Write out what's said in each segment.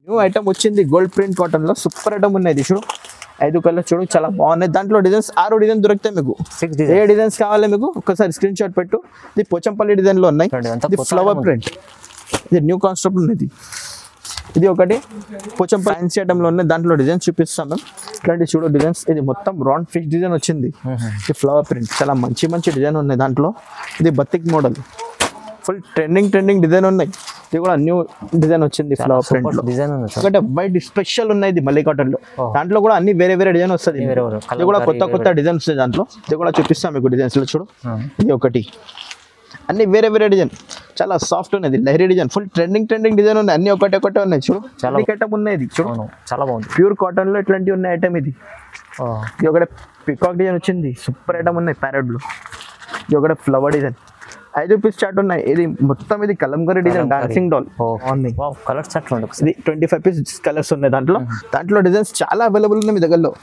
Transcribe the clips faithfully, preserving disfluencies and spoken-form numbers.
New item వచ్చింది gold print cotton లో super item ఉన్నాయి చూడు ఐదు కలర్ చూడు చాలా బాగున్నాయి దాంట్లో డిజైన్స్ ఆరు డిజైన్ దొరుకుతాయి మీకు ఏ డిజైన్స్ కావాలి మీకు ఒకసారి స్క్రీన్ షాట్ పెట్టు ఇది పోచంపల్లి డిజైన్ లో ఉన్నాయి ఇది ఫ్లవర్ ప్రింట్ ఇది న్యూ కాన్సెప్ట్ ఉన్నది ఇది ఒకటి పోచం ఫ్యాన్సీ ఐటమ్ లో ఉన్నాయి దాంట్లో డిజైన్స్ చూపిస్తాం మేము ఇట్లాంటి చూడు డిజైన్స్ ఇది మొత్తం రౌండ్ ఫిష్ డిజైన్ వచ్చింది ఇది ఫ్లవర్ ప్రింట్ చాలా మంచి మంచి డిజైన్ ఉన్నాయి దాంట్లో ఇది batik model full trending trending design ఉన్నాయి ఇది కూడా న్యూ డిజైన్ వచ్చింది ఫ్లవర్ ప్రింట్ లో డిజైన్ ఒకటే వైట్ స్పెషల్ ఉన్నాయి ఇది మల్లీ కాటన్ లో దాంట్లో కూడా అన్ని వేరే వేరే డిజైన్ వస్తుంది ఇది కూడా కొత్త కొత్త డిజైన్ వస్తాయి దాంట్లో ఇది కూడా చూపిస్తాం మీకు డిజైన్స్ లో చూడు ఇది ఒకటి అన్ని వేరే వేరే డిజైన్ చాలా సాఫ్ట్ ఉన్నది Lahari design full trending trending design ఉన్నాయి అన్ని ఒకటే ఒకటే ఉన్నాయి చూడు చాలా ఐటమ్ ఉన్నాయి ఇది చూడు చాలా బాగుంది ప్యూర్ కాటన్ లో ఇట్లాంటివి ఉన్నాయి ఐటమ్ ఇది ఇది ఒకటే పికాక్ డిజైన్ వచ్చింది సూపర్ ఐటమ్ ఉన్నాయి ప్యారెట్ బ్లూ ఇది ఒకటే ఫ్లవర్ డిజైన్ ఐదు పీస్ చార్ట్ ఉన్నాయి ఇది మొత్తం ఇది Kalamkari design dancing doll colour chart ఇది ట్వంటీ ఫైవ్ పీస్ కలర్స్ ఉన్నాయి దాంట్లో దాంట్లో డిజైన్స్ చాలా అవైలబుల్ ఉన్నాయి మీ దగ్గరలో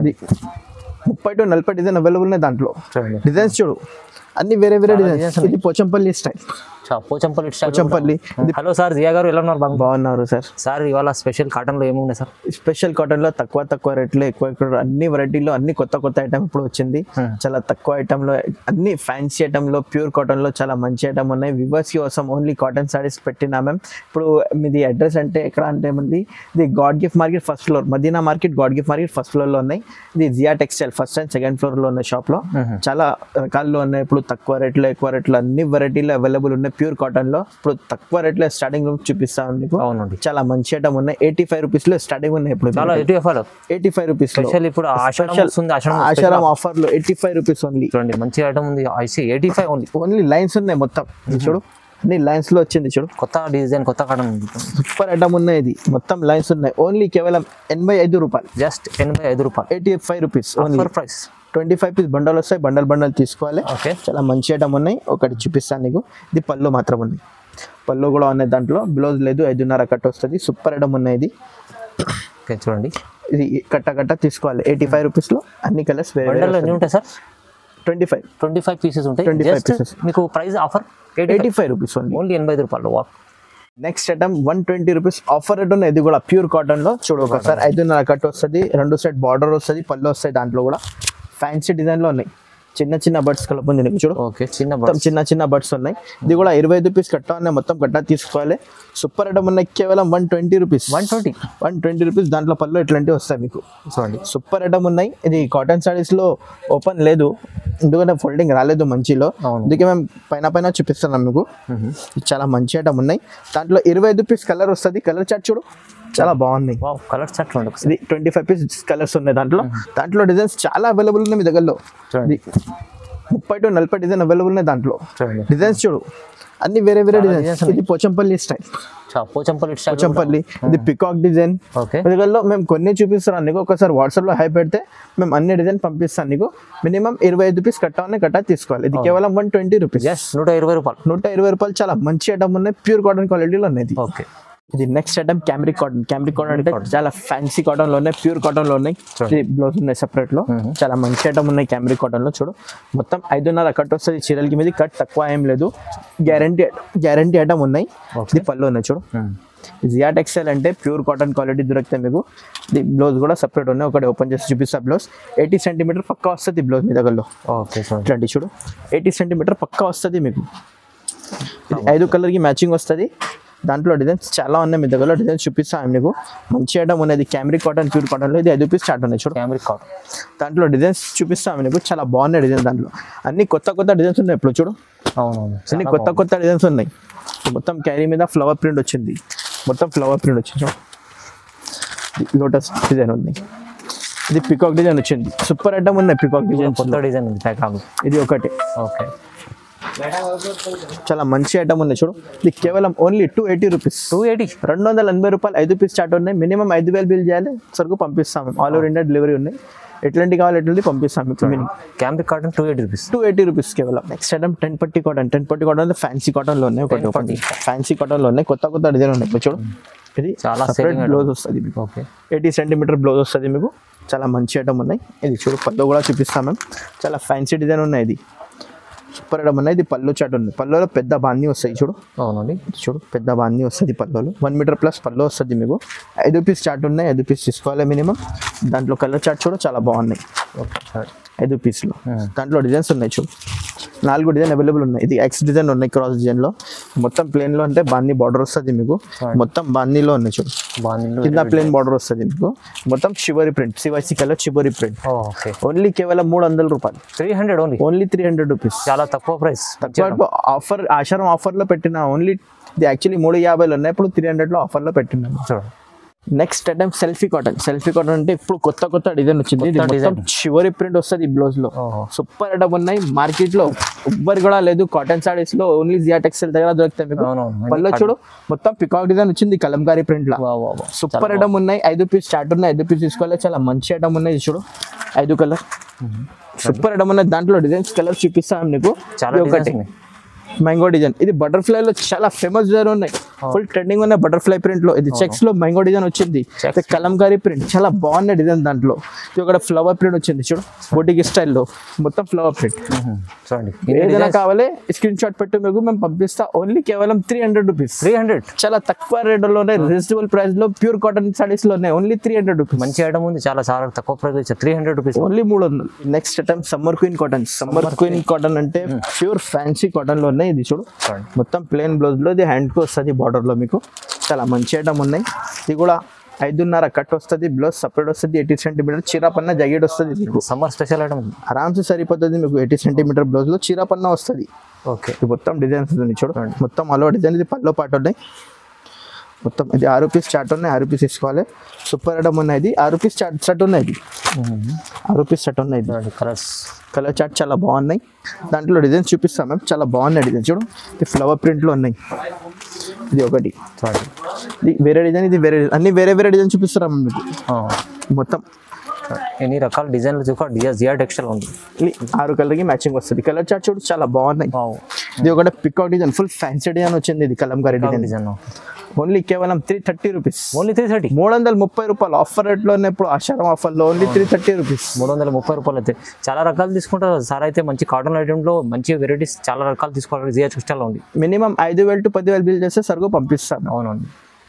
ముప్పై టు నలభై డిజైన్ అవైలబుల్ ఉన్నాయి దాంట్లో డిజైన్స్ చూడు అన్ని వేరే వేరే డిజైన్స్ ఇది Pochampally style Pochampally Pochampally hello sir Zia గారు ఎలా ఉన్నారు బాగున్నారు సార్ సార్ ఇవాళ స్పెషల్ కాటన్ లో ఏమున్నాయి సార్ స్పెషల్ కాటన్ లో తక్కువ తక్కువ రేట్లో ఎక్కువ ఎక్కువ అన్ని వెరైటీలో అన్ని కొత్త కొత్త ఐటమ్ ఇప్పుడు వచ్చింది చాలా తక్కువ ఐటమ్ లో అన్ని ఫ్యాన్సీ ఐటమ్ లో ప్యూర్ కాటన్ లో చాలా మంచి ఐటమ్ ఉన్నాయి వివర్స్ కోసం ఓన్లీ కాటన్ సారీస్ పెట్టినా మ్యామ్ ఇప్పుడు మీది అడ్రస్ అంటే ఎక్కడ అంటే మంది ఇది God gift market first floor Madina market God gift market first floor లో ఉన్నాయి ఇది Zia textile first and second floor లో ఉన్నాయి షాప్ లో చాలా రకాల్లో ఉన్నాయి ఇప్పుడు తక్కువ రేట్లో ఎక్కువ రేట్లో అన్ని వెరైటీలో అవైలబుల్ ఉన్నాయి ప్యూర్ కాటన్ లో ఇప్పుడు తక్కువ రేట్లో స్టార్టింగ్ చూపిస్తాను మీకు అవునండి చాలా మంచి ఐటమ్ ఉన్నాయి ఎయిటీ ఫైవ్ రూపీస్ లో స్టార్టింగ్ ఉన్నాయి ఇప్పుడు చాలా ఎయిటీ ఫైవ్ రూపీస్ ఇప్పుడు ఆషాఢం ఆఫర్ లో ఎయిటీ ఫైవ్ రూపీస్ ఓన్లీ చూడండి మంచి ఐటమ్ ఉంది ఐసీ eighty five only only lines ఉన్నాయి మొత్తం చూడు అన్ని లైన్స్ లో వచ్చింది చూడు కొత్త డిజైన్ కొత్త కాటన్ సూపర్ ఐటమ్ ఉన్నాయి ఇది మొత్తం లైన్స్ ఉన్నాయి ఓన్లీ కేవలం ఎనభై ఐదు రూపాయలు జస్ట్ ఎనభై ఐదు రూపాయలు eighty five rupees only price twenty five piece bundle వస్తాయి బండల్ బండల్ తీసుకోవాలి చాలా మంచి ఐటమ్ ఉన్నాయి ఒకటి చూపిస్తాను నీకు ఇది పళ్ళు మాత్రం ఉంది పళ్ళు కూడా ఉన్నాయి దాంట్లో బ్లౌజ్ లేదు ఐదున్నర కట్ వస్తుంది సూపర్ ఐటమ్ ఉన్నాయి ఇది చూడండి ఇది కట్ట కట్ట తీసుకోవాలి ఎయిటీ ఫైవ్ రూపీస్ లో అన్ని కలర్స్ ఉంటాయి sir twenty five twenty five pieces ఉంటాయి ట్వంటీ ఫైవ్ పీసెస్ మీకు price offer eighty five rupees only ఎనభై ఐదు రూపాయలు next item one twenty rupees offer rate ఉన్నాయి ఇది కూడా ప్యూర్ కాటన్ లో చూడు ఒకసారి ఐదున్నర కట్ వస్తుంది రెండు సైడ్ బార్డర్ వస్తుంది పళ్ళు వస్తాయి దాంట్లో కూడా ఫ్యాన్సీ డిజైన్ లో ఉన్నాయి చిన్న చిన్న బర్డ్స్ కలుపుంది నీకు చూడు ఓకే చిన్న చిన్న చిన్న బర్డ్స్ ఉన్నాయి ఇది కూడా ఇరవై ఐదు పీస్ కట్ట ఉన్నాయి మొత్తం కట్ట తీసుకోవాలి సూపర్ ఐటమ్ ఉన్నాయి కేవలం one twenty rupees one twenty one twenty rupees దాంట్లో పళ్ళు ఇట్లాంటివి వస్తాయి మీకు చూడండి సూపర్ ఐటమ్ ఉన్నాయి ఇది కాటన్ సారీస్ లో ఓపెన్ లేదు ఎందుకంటే ఫోల్డింగ్ రాలేదు మంచిలో అందుకే మేము పైన పైన చూపిస్తున్నాం మీకు చాలా మంచి ఐటమ్ ఉన్నాయి దాంట్లో ఇరవై ఐదు పీస్ కలర్ వస్తుంది కలర్ చార్ట్ చూడు చాలా బాగుంది కలర్ చార్ట్ ఇది ట్వంటీ ఫైవ్ పీస్ కలర్స్ ఉన్నాయి దాంట్లో దాంట్లో డిజైన్స్ చాలా అవైలబుల్ ఉన్నాయి మీ దగ్గరలో ముప్పై టు నలభై డిజైన్ అవైలబుల్ ఉన్నాయి దాంట్లో డిజైన్స్ చూడు అన్ని వేరే వేరే డిజైన్స్ ఇది పోచంపల్లి స్టైల్ పోచంపల్లి పోచంపల్లి ఇది పికాక్ డిజైన్ దగ్గరలో మేము కొన్ని చూపిస్తున్నాం నీకు ఒకసారి వాట్సాప్ లో హై పెడితే మేము అన్ని డిజైన్ పంపిస్తాను నీకు మినిమం ఇరవై ఐదు పీస్ కట్టాలని కట్టా తీసుకోవాలి ఇది కేవలం వన్ ట్వంటీ రూపీస్ నూట ఇరవై రూపాయలు నూట ఇరవై రూపాయలు చాలా మంచి ఐటమ్ ఉన్నాయి ప్యూర్ కాటన్ క్వాలిటీలో ఉన్నాయి ఓకే ఇది next item cambric cotton cambric cotton అంటే చాలా ఫ్యాన్సీ కాటన్ లో ఉన్నాయి ప్యూర్ కాటన్ లో ఉన్నాయి బ్లౌజ్ ఉన్నాయి సెపరేట్ లో చాలా మంచి ఐటమ్ ఉన్నాయి క్యామ్రిక్ కాటన్ లో చూడు మొత్తం ఐదున్నర కట్ వస్తుంది చీరలకి మీద కట్ తక్కువ ఏం లేదు గ్యారంటీ గ్యారంటీ ఐటమ్ ఉన్నాయి ఇది పళ్ళు ఉన్నాయి చూడు జియా టెక్స్టైల్ అంటే ప్యూర్ కాటన్ క్వాలిటీ దొరుకుతాయి మీకు ఇది బ్లౌజ్ కూడా సెపరేట్ ఉన్నాయి ఒకటి ఓపెన్ చేసి చూపిస్తా బ్లౌజ్ ఎయిటీ సెంటీమీటర్ పక్కా వస్తుంది బ్లౌజ్ మీ దగ్గరలో ఇట్లాంటి చూడు ఎయిటీ సెంటీమీటర్ పక్కా వస్తుంది మీకు ఐదు కలర్ కి మ్యాచింగ్ వస్తుంది దాంట్లో డిజైన్స్ చాలా ఉన్నాయి మీ దగ్గర డిజైన్స్ చూపిస్తాను మీకు మంచి ఐటమ్ ఉన్నది క్యామ్రిక్ కాటన్ ప్యూర్ కాటన్ లో ఇది ఐదు పీస్ స్టార్ట్ ఉన్నాయి చూడు క్యామ్రిక్ కాటన్ దాంట్లో డిజైన్స్ చూపిస్తాను మీకు చాలా బాగున్నాయి డిజైన్ దాంట్లో అన్ని కొత్త కొత్త డిజైన్స్ ఉన్నాయి ఇప్పుడు చూడు అవునవును అన్ని కొత్త కొత్త డిజైన్స్ ఉన్నాయి మొత్తం క్యారీ మీద ఫ్లవర్ ప్రింట్ వచ్చింది మొత్తం ఫ్లవర్ ప్రింట్ వచ్చింది లోటస్ డిజైన్ ఉంది ఇది పికాక్ డిజైన్ వచ్చింది సూపర్ ఐటమ్ ఉన్నాయి పికాక్ డిజైన్ కొత్త డిజైన్ ఇది ఒకటి ఓకే చాలా మంచి ఐటమ్ ఉన్నాయి చూడు ఇది కేవలం only two eighty rupees two eighty రెండు వందల ఎనభై రూపాయలు ఐదు పీస్ స్టార్ట్ ఉన్నాయి మినిమం ఐదు వేలు బిల్ చేయాలి సరుకు పంపిస్తాము ఆల్ ఓవర్ ఇండియా డెలివరీ ఉన్నాయి ఎట్లాంటి కావాలి ఎట్లాంటి పంపిస్తాము cambric cotton two eighty rupees two eighty rupees కేవలం నెక్స్ట్ ఐటమ్ టెన్ పట్టి కాటన్ టెన్ పట్టి కాటన్ ఫ్యాన్సీ కాటన్ లో ఉన్నాయి ఒకటి ఒకటి ఫ్యాన్సీ కాటన్ లో ఉన్నాయి కొత్త కొత్త డిజైన్ ఉన్నాయి ఇప్పుడు చూడు ఇది చాలా బ్లౌజ్ వస్తుంది మీకు ఓకే ఎయిటీ సెంటీమీటర్ బ్లౌజ్ వస్తుంది మీకు చాలా మంచి ఐటమ్ ఉన్నాయి ఇది చూడు పద్దు కూడా చూపిస్తాం మేము చాలా ఫ్యాన్సీ డిజైన్ ఉన్నాయి ఇది సూపర్ ఐటమ్ ఉన్నాయి. ఇది పళ్ళు చాట్ ఉంది. పళ్ళులో పెద్ద బాంది వస్తాయి చూడు. అవునండి. చూడు పెద్ద బాంది వస్తుంది పళ్ళులో. వన్ మీటర్ ప్లస్ పళ్ళు వస్తుంది మీకు. ఐదు పీస్ చాట్ ఉన్నాయి. ఐదు పీస్ తీసుకోవాలి మినిమం. దాంట్లో కలర్ చాట్ చూడు చాలా బాగున్నాయి. ఐదు పీస్లో దాంట్లో డిజైన్స్ ఉన్నాయి చూడు. నాలుగు డిజైన్ అవైలబుల్ ఉన్నాయి. ఇది ఎక్స్ డిజైన్ ఉన్నాయి క్రాస్ డిజైన్లో. మొత్తం ప్లేన్లో అంటే బాంది బార్డర్ వస్తుంది మీకు. మొత్తం బాందీలో ఉన్నాయి చూడు. కింద ప్లేన్ బార్డర్ వస్తుంది మీకు. మొత్తం shibori print CYC colour shibori print. Only కేవలం మూడు వందల రూపాయలు. Three hundred only only three hundred rupees. చాలా తక్కువ ప్రైస్. తక్కువ ఆఫర్ ఆషారం ఆఫర్లో పెట్టిన ఓన్లీ ఇది యాక్చువల్లీ మూడు యాభైలో ఉన్నాయి. ఇప్పుడు త్రీ హండ్రెడ్లో ఆఫర్లో పెట్టినాము చూడండి. Next item selfie cotton. Selfie cotton అంటే ఇప్పుడు కొత్త కొత్త డిజైన్ వచ్చింది. షివరీ ప్రింట్ వస్తుంది బ్లౌజ్ లో. సూపర్ ఐటమ్ ఉన్నాయి. మార్కెట్ లో ఎవ్వరు కూడా లేదు. కాటన్ సారీస్ లో ఓన్లీ జియా టెక్స్టైల్ దగ్గర దొరుకుతాయి మీకు. పళ్ళు చూడు మొత్తం పికాక్ డిజైన్ వచ్చింది కలంకారీ ప్రింట్ లో. సూపర్ ఐటమ్ ఉన్నాయి. ఐదు పీస్ స్టార్ట్ ఉన్నాయి. ఐదు పీస్ తీసుకోవాలి. చాలా మంచి ఐటమ్ ఉన్నాయి చూడు. ఐదు కలర్ సూపర్ ఐటమ్ ఉన్నాయి. దాంట్లో డిజైన్స్ కలర్ చూపిస్తాను నీకు. ఒకటి మ్యాంగో డిజైన్. ఇది బటర్ఫ్లై లో చాలా ఫేమస్ డిజైన్ ఉన్నాయి. ఫుల్ ట్రెండింగ్ ఉన్నాయి బటర్ఫ్లై ప్రింట్ లో. ఇది చెక్స్ లో మ్యాంగో డిజైన్ వచ్చింది. కలంకారీ ప్రింట్ చాలా బాగున్నాయి డిజైన్. దాంట్లో ఇది ఒక ఫ్లవర్ ప్రింట్ వచ్చింది చూడు. బొటిక్ స్టైల్లో మొత్తం ఫ్లవర్ ప్రింట్. చూడండి ఏదైనా కావాలి స్క్రీన్ షాట్ పెట్టు మీకు మేము పంపిస్తా. ఓన్లీ కేవలం three hundred rupees. Three hundred చాలా తక్కువ రేట్ లో ఉన్నాయి. రీజనబుల్ ప్రైస్ లో ప్యూర్ కాటన్ సారీస్ లో ఉన్నాయి. Only three hundred rupees. మంచి ఐటమ్ ఉంది. చాలా చాలా తక్కువ price. Three hundred rupees only మూడు వందలు. Next item summer queen cotton. Summer queen cotton అంటే ప్యూర్ ఫ్యాన్సీ కాటన్ లో ఉన్నాయి. ఇది చూడు మొత్తం ప్లేన్ బ్లౌజ్ లో. ఇది హ్యాండ్ కు వస్తుంది బార్డర్ లో మీకు. చాలా మంచి ఐటమ్ ఉన్నాయి. ఇది కూడా ఐదున్నర కట్ వస్తుంది. బ్లౌజ్ సపరేట్ వస్తుంది. ఎయిటీ సెంటీమీటర్ చీరాపన్న జాకెట్ వస్తుంది మీకు. సమ్మర్ స్పెషల్ ఐటమ్ ఆరామ్సే సరిపోతుంది మీకు. ఎయిటీ సెంటీమీటర్ బ్లౌజ్ లో చీరాపన్న వస్తుంది. ఓకే ఇది మొత్తం డిజైన్స్ ఉంది చూడండి. మొత్తం అలో డిజైన్. ఇది పల్లో పాటు ఉన్నాయి. మొత్తం ఇది ఆరు పీస్ చాట్ ఉన్నాయి. ఆరు పీస్ తీసుకోవాలి. సూపర్ ఐటమ్ ఉన్నాయి. ఇది ఆరు పీస్ చాట్ సెట్ ఉన్నాయి. ఇది ఆరు పీస్ సెట్ ఉన్నాయి. కలర్స్ కలర్ చాట్ చాలా బాగున్నాయి. దాంట్లో డిజైన్స్ చూపిస్తాం మేము. చాలా బాగున్నాయి డిజైన్ చూడు. ఇది ఫ్లవర్ ప్రింట్లో ఉన్నాయి. ఇది ఒకటి. ఇది వేరే డిజైన్. ఇది వేరే అన్ని వేరే వేరే డిజైన్ చూపిస్తారా మీకు. మొత్తం ఎన్ని రకాల డిజైన్లు చూక జియా టెక్స్టైల్ ఉంది. ఆరు కలర్కి మ్యాచింగ్ వస్తుంది. కలర్ చాట్ చూడు చాలా బాగున్నాయి. ఇది ఒకటి peacock design. Full fancy design వచ్చింది. ఇది కలంకారీ డిజైన్. డిజైన్ ఓన్లీ కేవలం three thirty rupees. Only three thirty మూడు వందల ముప్పై రూపాయలు ఆఫర్ రేట్లో ఇప్పుడు ఆషాఢం ఆఫర్లో ఓన్లీ త్రీ థర్టీ రూపీస్. మూడు వందల ముప్పై రూపాయలు అయితే చాలా రకాలు తీసుకుంటారు సార్. అయితే మంచి కాటన్ ఐటెంలో మంచి వెరైటీస్ చాలా రకాలు తీసుకోవాలి. జియా టెక్స్టైల్ ఉంది. మినిమం ఐదు వేలు టు పదివేలు బిల్ చేస్తే సరుకు పంపిస్తాను. అవునండి.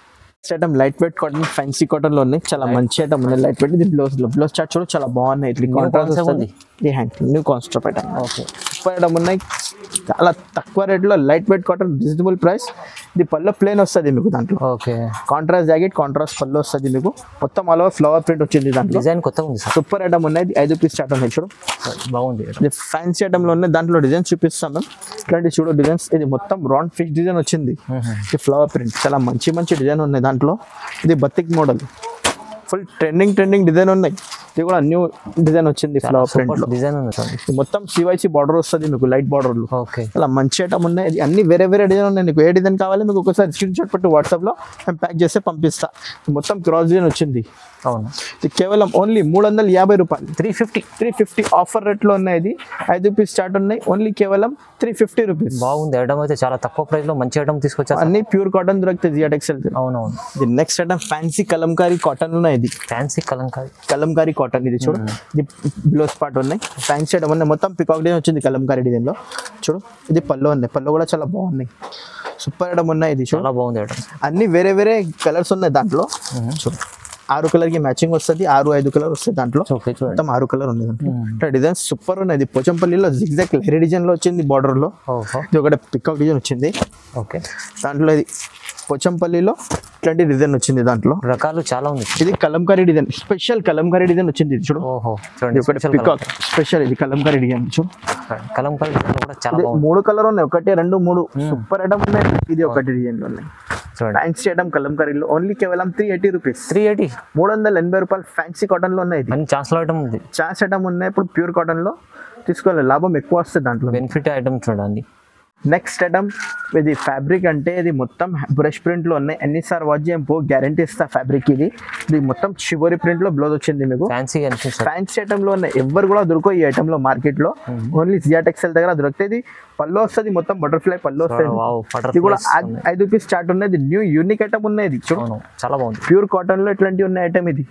Item light weight cotton fancy cotton లో ఉన్నాయి. చాలా మంచి ఐటమ్ ఉన్నాయి. Light weight. ఇది బ్లౌజ్ లో బ్లౌజ్ చాట్ చూడ చాలా బాగున్నాయి. ఇట్లా కాంట్రాస్ట్ వస్తుంది. ఇది hand new concept item. Okay super item ఉన్నాయి. చాలా తక్కువ రేట్లో light weight cotton reasonable price. ఇది పళ్ళు ప్లేన్ వస్తుంది మీకు. దాంట్లో ఓకే కాంట్రాస్ట్ జాకెట్ కాంట్రాస్ట్ పళ్ళు వస్తుంది మీకు. మొత్తం ఆల్ ఓవర్ ఫ్లవర్ ప్రింట్ వచ్చింది. దాంట్లో డిజైన్ కొత్తగా ఉంది. సూపర్ ఐటమ్ ఉన్నాయి. ఐదు పీస్ చాట్ ఉన్నాయి చూడు. బాగుంది. ఇది ఫ్యాన్సీ ఐటమ్ లో ఉన్నాయి. దాంట్లో డిజైన్స్ చూపిస్తాం మేము. ఇట్లాంటి చూడు డిజైన్స్. ఇది మొత్తం రౌండ్ ఫిక్స్ డిజైన్ వచ్చింది. ఇది ఫ్లవర్ ప్రింట్. చాలా మంచి మంచి డిజైన్ ఉన్నాయి దాంట్లో. ఇది batik model. Full trending trending design ఉన్నాయి. ఇది కూడా న్యూ డిజైన్ వచ్చింది ఫ్లవర్ ప్రింట్ లో. డిజైన్ ఉంది. మొత్తం సివైసీ బార్డర్ వస్తుంది మీకు. లైట్ బార్డర్ లో. ఓకే అలా మంచి ఐటమ్ ఉన్నాయి. ఇది అన్ని వేరే వేరే డిజైన్ ఉన్నాయి. మీకు ఏ డిజైన్ కావాలి మీకు ఒకసారి స్క్రీన్ షాట్ పెట్టి వాట్సాప్ లో మేము ప్యాక్ చేస్తే పంపిస్తా. మొత్తం క్రాస్ డిజైన్ వచ్చింది. అవును. ఇది కేవలం ఓన్లీ మూడు వందల యాభై రూపాయలు. Three fifty three fifty offer rate లో ఉన్నాయి. ఇది ఐదు పీస్ స్టార్ట్ ఉన్నాయి. ఓన్లీ కేవలం త్రీ ఫిఫ్టీ రూపీస్. బాగుంది ఐటమ్ అయితే. చాలా తక్కువ ప్రైస్ లో మంచి ఐటమ్ తీసుకొచ్చారు. అన్ని ప్యూర్ కాటన్ దొరుకుతాయి జియా టెక్స్టైల్. అవునవును. ఇది next item fancy kalamkari cotton ఉన్నాయి. ఇది ఫ్యాన్సీ కలంకారీ కలంకారీ కాటన్. ఇది చూడు. ఇది బ్లౌజ్ పార్ట్ ఉన్నాయి. ఫ్యాన్సీ ఐటమ్ ఉన్నాయి. మొత్తం పికాక్ డిజైన్ వచ్చింది కలంకారీ డిజైన్ లో. చూడు ఇది పళ్ళు ఉన్నాయి. పళ్ళు కూడా చాలా బాగున్నాయి. సూపర్ ఐటమ్ ఉన్నాయి. ఇది చాలా బాగుంది ఐటమ్. అన్ని వేరే వేరే కలర్స్ ఉన్నాయి దాంట్లో. చూడు ఆరు కలర్ కి మ్యాచింగ్ వస్తుంది. ఆరు ఐదు కలర్ వస్తాయి దాంట్లో. మొత్తం ఆరు కలర్ ఉంది దాంట్లో. డిజైన్ సూపర్ ఉన్నాయి. పోచంపల్లిలో జిగ్జాగ్ లహరి డిజైన్ లో వచ్చింది బార్డర్ లో. ఇది ఒకటి పికాక్ డిజైన్ వచ్చింది. ఓకే దాంట్లో ఇది పోచంపల్లిలో ఇట్లాంటి డిజైన్ వచ్చింది. దాంట్లో రకాలు చాలా ఉంది. ఇది kalamkari design. Special kalamkari design వచ్చింది. ఇది చూడు. ఓహో పికాక్ స్పెషల్. ఇది కలంకారీ డిజైన్ చూడు. కలంకారీ కూడా చాలా మూడు కలర్ ఉన్నాయి. ఒకటి రెండు మూడు సూపర్ ఐటమ్ ఉన్నాయి. ఇది ఒకటి డిజైన్ లో ఉన్నాయి. ఫ్యాన్సీ ఐటమ్ కలంకారీలో ఓన్లీ కేవలం three eighty rupees. Three eighty మూడు వందల ఎనభై రూపాయలు ఫ్యాన్సీ కాటన్ లో ఉన్నాయి. ఛాన్స్ ఐటమ్ ఉంది. ఛాన్స్ ఐటమ్ ఉన్నాయి. ఇప్పుడు ప్యూర్ కాటన్ లో తీసుకోవాలి. లాభం ఎక్కువ వస్తుంది దాంట్లో. బెనిఫిట్ ఐటమ్ చూడండి. నెక్స్ట్ ఐటమ్ ఇది ఫ్యాబ్రిక్ అంటే ఇది మొత్తం బ్రష్ ప్రింట్ లో ఉన్నాయి. ఎన్నిసార్లు వాచ్ చేయంపో గ్యారంటీ ఇస్తా ఫ్యాబ్రిక్. ఇది ఇది మొత్తం షివరీ ప్రింట్ లో బ్లౌజ్ వచ్చింది మీకు. ఫ్యాన్సీ ఫ్యాన్సీ ఐటమ్ లో ఉన్నాయి. ఎవరు కూడా దొరకవు ఈ ఐటమ్ లో మార్కెట్ లో. ఓన్లీ జియా టెక్స్టైల్ దగ్గర దొరుకుతుంది. పళ్ళు వస్తుంది. మొత్తం బటర్ఫ్లై పళ్ళు వస్తుంది. ఇది కూడా ఐదు పీస్ స్టార్ట్ ఉన్నాయి. ఇది న్యూ యూనిక్ ఐటమ్ ఉన్నాయి. ఇది చూడు చాలా బాగుంది. ప్యూర్ కాటన్ లో ఇట్లాంటివి ఉన్నాయి ఐటమ్. ఇది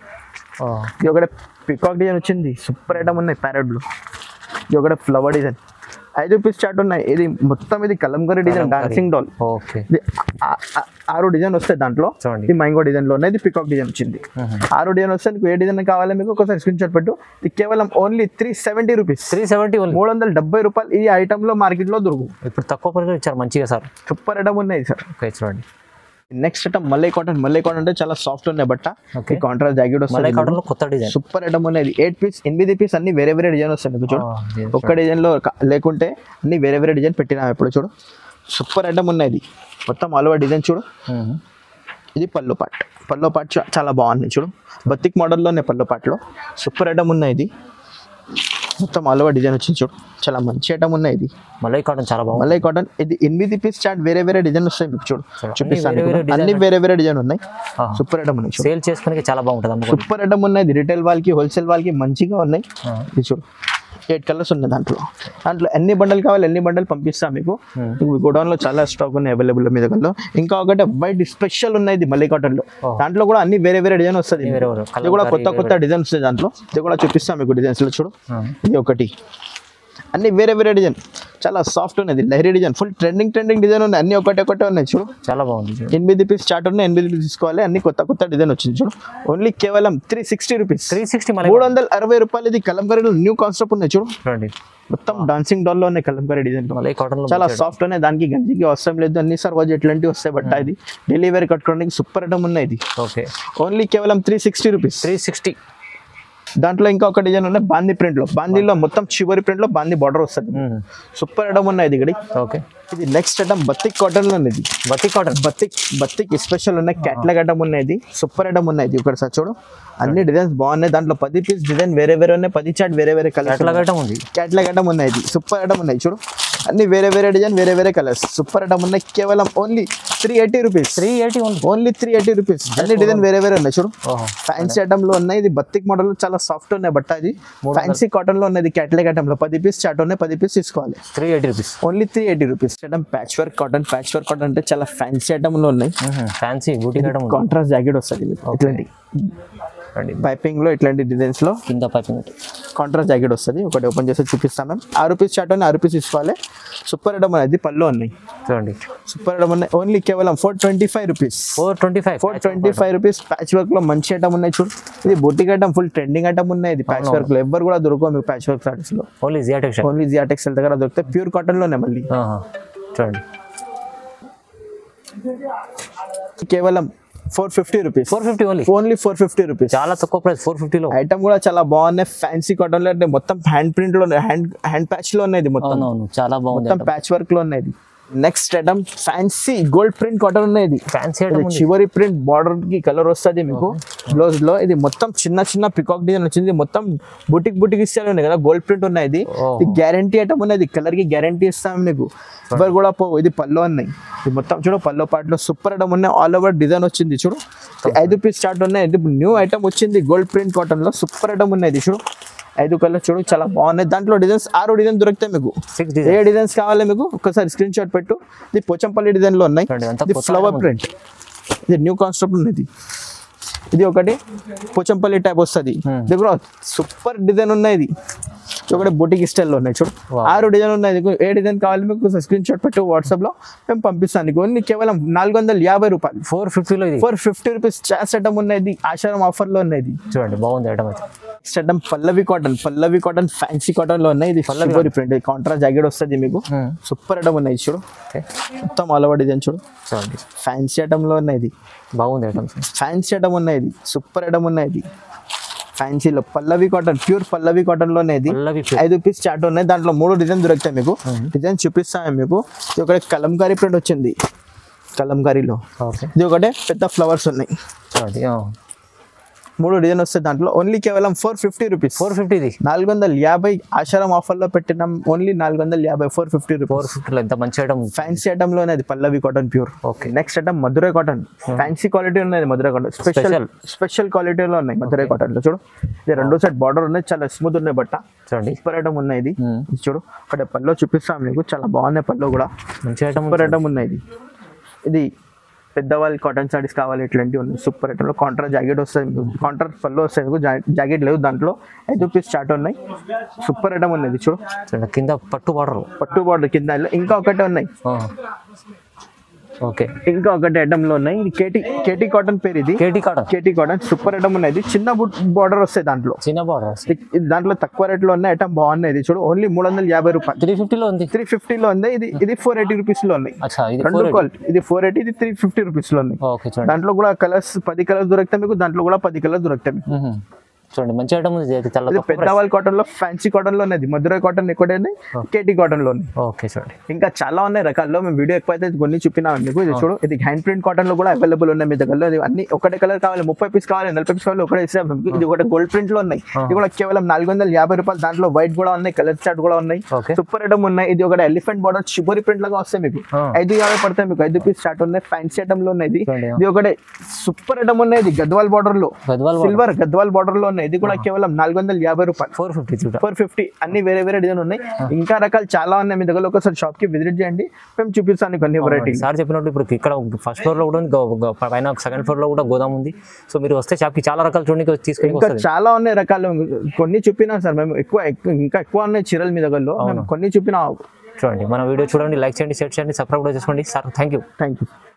ఇది ఒకటి పికాక్ డిజైన్ వచ్చింది. సూపర్ ఐటమ్ ఉన్నాయి ప్యారెట్ లో. ఇది ఒకటి ఫ్లవర్ డిజైన్. ఐదు పీస్ చాట్ ఉన్నాయి. ఇది మొత్తం ఇది kalamkari design dancing doll. Okay, ఆరు డిజైన్ వస్తాయి దాంట్లో. ఇది మైంగో డిజైన్ లో ఉన్నాయి, ఇది పికాక్ డిజైన్ వచ్చింది. ఆరు డిజైన్ వస్తే మీకు ఏ డిజైన్ కావాలి మీకు ఒకసారి స్క్రీన్ షాట్ పెట్టు. ఇది కేవలం only three seventy rupees three seventy మూడు వందల డెబ్బై రూపాయలు ఈ ఐటమ్ లో మార్కెట్ లో దొరుకు. ఇప్పుడు తక్కువ పరిస్థితి ఇచ్చారు మంచిగా సార్. సూపర్ ఐటమ్ ఉన్నాయి సార్. ఓకే చూడండి, నెక్స్ట్ ఐటమ్ మల్లై కాటన్. మల్లై కాటన్ అంటే చాలా సాఫ్ట్ ఉన్నాయి బట్ట. కాంట్రాస్ట్ జాకెట్ వస్తుంది, కాటన్ లో కొత్త డిజైన్. సూపర్ ఐటమ్ ఉన్నాయి. ఎయిట్ పీస్ ఎనిమిది పీస్ అన్ని వేరే వేరే డిజైన్ వస్తాయి మీకు. చూడు ఒక్క డిజైన్ లో లేకుంటే అన్ని వేరే వేరే డిజైన్ పెట్టినా ఇప్పుడు. చూడు సూపర్ ఐటమ్ ఉన్నాయి, మొత్తం ఆల్ ఓవర్ డిజైన్. చూడు ఇది పల్లో పాట్. పల్లో పాట్ చాలా బాగుంది. చూడు బతిక్ మోడల్లోనే పల్లో పాట్లో సూపర్ ఐటమ్ ఉన్నాయి. ఇది మొత్తం ఆల్ ఓవర్ డిజైన్ వచ్చింది. చూడు చాలా మంచి ఐటమ్ ఉన్నాయి. ఇది మలై కాటన్ చాలా బాగుంది. మలై కాటన్ ఇది ఎనిమిది పీస్ చాట్ వేరే వేరే డిజైన్ వస్తాయి మీకు. చూడు చూపిస్తాను, అన్ని వేరే వేరే డిజైన్ ఉన్నాయి. సూపర్ ఐటమ్ ఉన్నాయి. సేల్ చేసుకోవడానికి చాలా బాగుంటుంది. సూపర్ ఐటమ్ ఉన్నాయి. రిటైల్ వాళ్ళకి హోల్సేల్ వాళ్ళకి మంచిగా ఉన్నాయి. ఇది చూడు ఎయిట్ కలర్స్ ఉన్నాయి దాంట్లో. దాంట్లో ఎన్ని బండలు కావాలి ఎన్ని బండలు పంపిస్తాం మీకు. గోడౌన్ లో చాలా స్టాక్ ఉన్నాయి అవైలబుల్ మీద. ఇంకా ఒకటి వైట్ స్పెషల్ ఉన్నాయి మల్లై కాటన్ లో. దాంట్లో కూడా అన్ని వేరే వేరే డిజైన్ వస్తుంది. ఇది కూడా కొత్త కొత్త డిజైన్స్ వస్తాయి దాంట్లో. ఇది కూడా చూపిస్తాం మీకు డిజైన్స్ లో. చూడు ఇది ఒకటి, అన్ని వేరే వేరే డిజైన్ చాలా సాఫ్ట్ ఉన్నది. Lahari design full trending trending design ఉన్నాయి. అన్ని ఒకటే ఒకటే ఉన్నాయి. చూడు చాలా బాగుంది. ఎనిమిది పీస్ చాట్ ఉన్నాయి, ఎనిమిది పీస్ తీసుకోవాలి. అన్ని కొత్త కొత్త డిజైన్ వచ్చింది. చూడు ఓన్లీ కేవలం three sixty rupees three sixty మూడు వందల అరవై రూపాయలు. ఇది కలంకారీలో న్యూ కాన్సెప్ట్ ఉన్నాయి. చూడు మొత్తం డాన్సింగ్ డాల్ లో ఉన్నాయి కలంకారీ డిజైన్. చాలా సాఫ్ట్ ఉన్నాయి. దానికి గంజికి అవసరం లేదు. అన్ని సర్వాజ్ ఎట్లాంటివి వస్తాయి బట్ ఇది డైలీ వేర్ కట్టుకోవడానికి సూపర్ ఐటమ్ ఉన్నాయి. ఇది ఓకే ఓన్లీ కేవలం three sixty rupees three sixty దాంట్లో ఇంకా ఒక డిజైన్ ఉన్నాయి బాందీ ప్రింట్ లో. బాందీలో మొత్తం చివరి ప్రింట్ లో బాందీ బార్డర్ వస్తుంది. సూపర్ ఐటమ్ ఉన్నాయి. ఇది ఇక్కడ ఓకే ఇది నెక్స్ట్ ఐటమ్ బతిక్ కాటన్ లో ఉంది. Batik cotton batik batik special ఉన్నాయి. క్యాట్లాగ్ ఐటమ్ ఉన్నాయి. సూపర్ ఐటమ్ ఉన్నాయి. ఇక్కడ సార్ చూడు అన్ని డిజైన్స్ బాగున్నాయి. దాంట్లో పది పీస్ డిజైన్ వేరే వేరే ఉన్నాయి. పది చాట్ వేరే వేరే కలర్ ఐటమ్ ఉంది. క్యాట్లాగ్ ఐటమ్ ఉన్నాయి. సూపర్ ఐటమ్ ఉన్నాయి. చూడు అన్ని వేరే వేరే డిజైన్ వేరే వేరే కలర్స్ సూపర్ ఐటమ్ ఉన్నాయి. కేవలం only three eighty rupees three eighty only three eighty rupees అన్ని డిజైన్ వేరే వేరే ఉన్నాయి. చూడు ఫ్యాన్సీ ఐటమ్ లో ఉన్నాయి. ఇది బతిక్ మోడల్ చాలా సాఫ్ట్ ఉన్నాయి బట్ట. ఇది ఫ్యాన్సీ కాటన్ లో ఉన్నది. క్యాట్లాగ్ ఐటమ్ లో పది పీస్ చాట్ ఉన్నాయి. పది పీస్ తీసుకోవాలి. Three eighty rupees only three eighty rupees item patch work cotton. Patch work cotton అంటే చాలా ఫ్యాన్సీ ఐటమ్ లో ఉన్నాయి. ఫ్యాన్సీ బూటీ ఐటమ్ కాంట్రాస్ట్ జాకెట్ వస్తుంది. ఇట్లాంటి పైపింగ్ లో ఇట్లాంటి డిజైన్స్ లో కింద పైపింగ్ కాంట్రాస్ట్ జాకెట్ వస్తుంది. ఒకటి ఓపెన్ చేసి చూపిస్తాం మ్యామ్. ఆరు పీస్ చాట్ ఉన్నాయి. ఆరు పీస్ తీసుకోవాలి. సూపర్ ఐటమ్ అనేది పళ్ళు ఉన్నాయి. చూడండి సూపర్ ఐటమ్ ఉన్నాయి. ఓన్లీ కేవలం four twenty five rupees four twenty five four twenty five rupees patch work లో మంచి ఐటమ్ ఉన్నాయి. చూడు ఇది boutique item full trending item ఉన్నాయి. ఇది ప్యాచ్ వర్క్ లో ఎవరు కూడా దొరకవు మీకు. ప్యాచ్ వర్క్ సారీస్ లో only Zia textile only Zia textile దగ్గర దొరుకుతాయి. ప్యూర్ కాటన్ లోనే మళ్ళీ. చూడండి కేవలం four fifty rupees four fifty only only four fifty rupees చాలా తక్కువ ప్రైస్. ఫోర్ ఫిఫ్టీలో ఐటమ్ కూడా చాలా బాగున్నాయి. ఫ్యాన్సీ కాటన్ లో మొత్తం హ్యాండ్ ప్రింట్ లో హ్యాండ్ హ్యాండ్ ప్యాచ్ లో ఉన్నాయి. మొత్తం చాలా బాగుంది. మొత్తం ప్యాచ్ వర్క్ లో ఉన్నాయి. Next item fancy gold print cotton ఉన్నాయి. ఫ్యాన్సీ ఐటమ్ చివరి ప్రింట్ బార్డర్ కి కలర్ వస్తుంది మీకు బ్లౌజ్ లో. ఇది మొత్తం చిన్న చిన్న పికాక్ డిజైన్ వచ్చింది. మొత్తం బుటిక్ బుటిక్ ఇస్తారు ఉన్నాయి కదా. గోల్డ్ ప్రింట్ ఉన్నాయి. ఇది గ్యారంటీ ఐటమ్ ఉన్నది. కలర్ కి గ్యారంటీ ఇస్తాం మీకు. ఎవరు కూడా పో. ఇది పల్లో ఉన్నాయి. ఇది మొత్తం చూడు పల్లో పాటలో సూపర్ ఐటమ్ ఉన్నాయి. ఆల్ ఓవర్ డిజైన్ వచ్చింది. చూడు ఐదు పీస్ స్టార్ట్ ఉన్నాయి. ఇది న్యూ ఐటమ్ వచ్చింది గోల్డ్ ప్రింట్ కాటన్ లో. సూపర్ ఐటమ్ ఉన్నాయి. చూడు ఐదు కలర్ చూడు చాలా బాగున్నాయి. దాంట్లో డిజైన్స్ ఆరు డిజైన్ దొరుకుతాయి మీకు. ఏ డిజైన్స్ కావాలి మీకు ఒకసారి స్క్రీన్ షాట్ పెట్టు. ఇది పోచంపల్లి డిజైన్ లో ఉన్నాయి. ఇది ఫ్లవర్ ప్రింట్. ఇది న్యూ కాన్సెప్ట్ ఉన్నది. ఇది ఒకటి పోచంపల్లి టైప్ వస్తుంది. ఇది కూడా సూపర్ డిజైన్ ఉన్నాయి. ఇది ఒకటి బొటిక్ స్టైల్లో ఉన్నాయి. చూడు ఆరు డిజైన్ ఉన్నాయి. ఏ డిజైన్ కావాలి మీకు స్క్రీన్ షాట్ పెట్టు. వాట్సాప్ లో మేము పంపిస్తాను. ఓన్లీ కేవలం నాలుగు వందల యాభై రూపాయలు ఫోర్ ఫిఫ్టీలో ఫోర్ ఫిఫ్టీ రూపీస్ చాస్ ఐటమ్ ఉన్నాయి. ఆషారం ఆఫర్ లో ఉన్నాయి. చూడండి బాగుంది ఐటమ్ అయితే. Item Pallavi cotton. Pallavi cotton fancy cotton లో ఉన్నాయి. ఇది పల్లవి ప్రింట్ కాంట్రాస్ట్ జాకెట్ వస్తుంది మీకు. సూపర్ ఐటమ్ ఉన్నాయి. చూడు మొత్తం ఆల్ ఓవర్ డిజైన్. చూడు చూడండి ఫ్యాన్సీ ఐటమ్ లో ఉన్నాయి. ఇది బాగుంది ఐటమ్. ఫ్యాన్సీ ఐటమ్ ఉన్నాయి. ఇది సూపర్ ఐటమ్ ఉన్నాయి. ఫ్యాన్సీలో Pallavi cotton pure Pallavi cotton లోనే. ఇది ఐదు పీస్ చాట్ ఉన్నాయి. దాంట్లో మూడు డిజైన్ దొరుకుతాయి మీకు. డిజైన్ చూపిస్తాను మీకు. ఇది ఒకటి కలంకారీ ప్రింట్ వచ్చింది. కలంకారీలో ఇది ఒకటే పెద్ద ఫ్లవర్స్ ఉన్నాయి. మూడు డిజైన్ వస్తాయి దాంట్లో. ఓన్లీ కేవలం ఫోర్ ఫిఫ్టీ రూపీస్ ఫోర్ ఫిఫ్టీది నాలుగు వందల యాభై ఆషారం ఆఫర్ లో పెట్టినాం. ఓన్లీ నాలుగు వందల యాభై ఫోర్ ఫిఫ్టీ రూపీస్. ఫోర్ ఫిఫ్టీలో ఎంత మంచి ఐటమ్. ఫ్యాన్సీ ఐటమ్ లోనే అది Pallavi cotton pure. Okay next item Madurai cotton. Fancy quality ఉన్నది మధురై కాటన్. స్పెషల్ స్పెషల్ క్వాలిటీలో ఉన్నాయి మధురై కాటన్ లో. చూడు ఇది రెండు సైడ్ బార్డర్ ఉన్నాయి. చాలా స్మూత్ ఉన్నాయి బట్ట. చూడండి సూపర్ ఐటమ్ ఉన్నాయి. ఇది చూడు అక్కడ పల్లో చూపిస్తాం మీకు. చాలా బాగున్నాయి పల్లో కూడా. మంచి ఐటమ్ సూపర్ ఐటమ్ ఉన్నాయి. ఇది పెద్దవాళ్ళ కాటన్ సారీస్ కావాలి ఇట్లాంటివి ఉన్నాయి సూపర్ ఐటమ్లో. కాంట్రా జాకెట్ వస్తుంది, కాంట్రా పళ్ళు వస్తాయి మీకు, జాకెట్ లేవు దాంట్లో, ఐదు రూపీస్ స్టార్ట్ ఉన్నాయి. సూపర్ ఐటమ్ ఉన్నది చూడు, చూడండి కింద పట్టు బార్డర్, పట్టు బార్డర్ కింద. ఇంకా ఒకటే ఉన్నాయి, ఓకే ఇంకా ఒకటి ఐటమ్ లో ఉన్నాయి. ఇది కేటీ కేటీ కాటన్ పేరు, ఇది KT cotton, KT cotton super item ఉన్నది. చిన్న బార్డర్ వస్తాయి దాంట్లో, చిన్న బార్డర్, దాంట్లో తక్కువ రేట్ లో ఉన్న ఐటమ్ బాగున్నాయి. ఇది చూడు ఓన్లీ మూడు వందల యాభై రూపాయలు, త్రీ ఫిఫ్టీలో ఉంది, త్రీ ఫిఫ్టీలో ఉంది. ఇది ఇది ఫోర్ ఎయిటీ రూపీస్ లో ఉన్నాయి. అచ్చా, ఇది రెండు క్వాలిటీ, ఇది ఫోర్ ఎయిటీ, ఇది త్రీ ఫిఫ్టీ రూపీస్ లో ఉన్నాయి. ఓకే చూడండి, దాంట్లో కూడా కలర్స్ పది కలర్స్ దొరుకుతాయి మీకు, దాంట్లో కూడా పది కలర్స్ దొరుకుతాయి మీకు. చూడండి మంచి ఐటమ్ ఉంది. ఇది పెద్దవాళ్ళ కాటన్ లో, ఫ్యాన్సీ కాటన్ లో ఉన్నది, మధురై కాటన్ ఎక్కువ కేటీ కాటన్ లో ఉన్నాయి. ఓకే చూడండి, ఇంకా చాలా ఉన్నాయి రకాల్లో, మేము వీడియో ఎక్కువ అయితే కొన్ని చూపినా మీకు. ఇది చూడు, ఇది హ్యాండ్ ప్రింట్ కాటన్ లో కూడా అవైలబుల్ ఉన్నాయి మీ దగ్గరలో. ఇది అన్ని ఒకటే కలర్ కావాలి, ముప్పై పీస్ కావాలి, నలభై పీస్ కావాలి, ఒకటే ఇస్తాం మీకు. ఇది ఒకటి గోల్డ్ ప్రింట్ లో ఉన్నాయి, ఇది కూడా కేవలం నాలుగు వందల యాభై రూపాయలు. దాంట్లో వైట్ కూడా ఉన్నాయి, కలర్ చార్ట్ కూడా ఉన్నాయి, సూపర్ ఐటమ్ ఉన్నాయి. ఇది ఒకటి ఎలిఫెంట్ బార్డర్ షిబోరి ప్రింట్ లాగా వస్తాయి మీకు, ఐదు యాభై పడతాయి మీకు, ఐదు పీస్ స్టార్ట్ ఉన్నాయి. ఫ్యాన్సీ ఐటమ్ లో ఉన్నాయి. ఇది ఒకటి సూపర్ ఐటమ్ ఉన్నాయి, ఇది గద్వాల్ బార్డర్ లో, సిల్వర్ గద్వాల్ బార్డర్ లో ఉన్నాయి. ఇది కూడా కేవలం నాలుగు వందల యాభై రూపాయలు, ఫోర్ ఫిఫ్టీ ఫోర్ ఫిఫ్టీ అన్ని వేరే వేరే డిజైన్ ఉన్నాయి. ఇంకా రకాలు చాలా ఉన్నాయి మీ దగ్గర. ఒకసారి షాప్ కి విజిట్ చేయండి, మేము చూపిస్తాను కొన్ని వెరైటీ. సార్ చెప్పినట్టు ఇప్పుడు ఇక్కడ ఫస్ట్ ఫ్లోర్ లో కూడా ఉంది, పైన సెకండ్ ఫ్లోర్ లో కూడా గోదాం ఉంది. సో మీరు వస్తే షాప్ కి చాలా రకాలు చూడండి తీసుకొని. ఇంకా చాలా ఉన్నాయి రకాలు, కొన్ని చూపినాం సార్ మేము, ఎక్కువ ఇంకా ఎక్కువ ఉన్నాయి చీరలు మీ దగ్గరలో, కొన్ని చూపినా. చూడండి మన వీడియో చూడండి, లైక్ చేయండి, షేర్ చేయండి, సబ్స్క్రైబ్ కూడా చేసుకోండి. Sir thank you. Thank you.